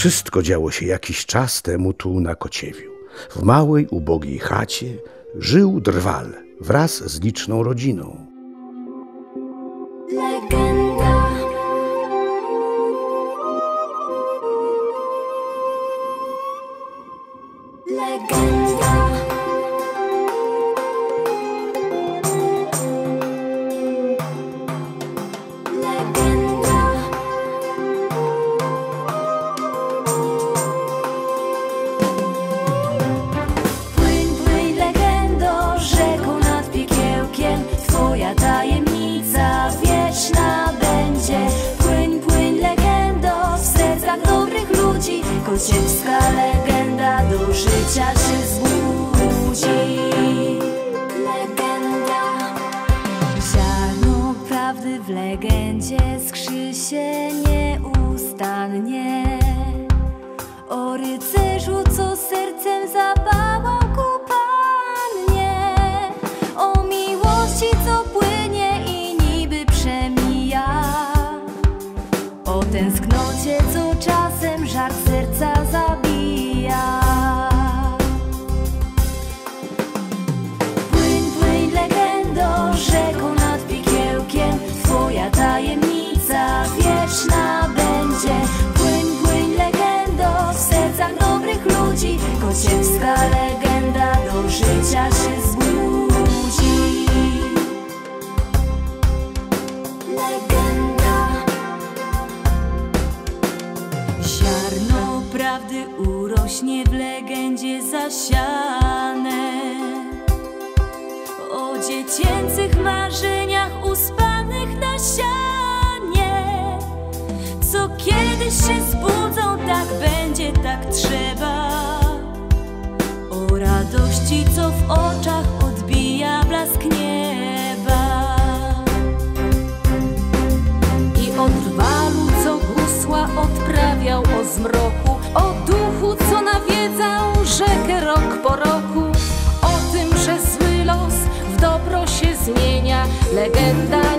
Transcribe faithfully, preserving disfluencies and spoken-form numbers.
Wszystko działo się jakiś czas temu tu na Kociewiu. W małej, ubogiej chacie żył drwal wraz z liczną rodziną. Legenda. Legenda. Legenda. Płyń, płyń, legendo, rzeką nad piekiełkiem, twoja tajemnica wieczna będzie. Płyń, płyń, legendo, w sercach dobrych ludzi, kociewska legenda do życia się zbudzi. Legenda. Ziarno prawdy w legendzie skrzy się nieustannie, o rycerzu, co sercem zapałał ku Pannie, o miłości, co płynie i niby przemija, o tęsknocie, co czasem żar serca zabija. Płyń, płyń, legendo, rzeką nad piekiełkiem, twoja tajemnica wieczna będzie. Płyń, płyń, legendo, w sercach dobrych ludzi, kociewska legenda do życia się zbudzi. Legenda. Ziarno prawdy urośnie w legendzie zasiane, o dziecięcych marzeniach uspanych na sianie, co kiedyś się zbudzą, tak będzie, tak trzeba, o radości, co w oczach odbija blask nieba, i o drwalu, co gusła odprawiał o zmroku, o duchu, co nawiedzał rzekę rok po roku, o tym, że zły los w dobro się zmienia. Legenda